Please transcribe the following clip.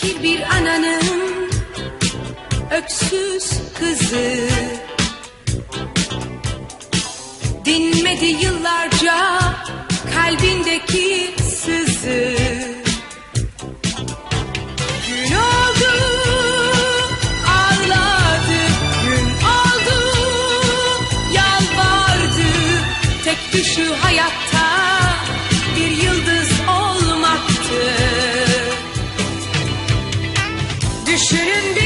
Fakir bir ananın öksüz kızı, dinmedi yıllarca kalbindeki sızı. Gün oldu ağladı, gün oldu yalvardı. Tek düşü hayatta bir yıldız olmaktı. Düşünün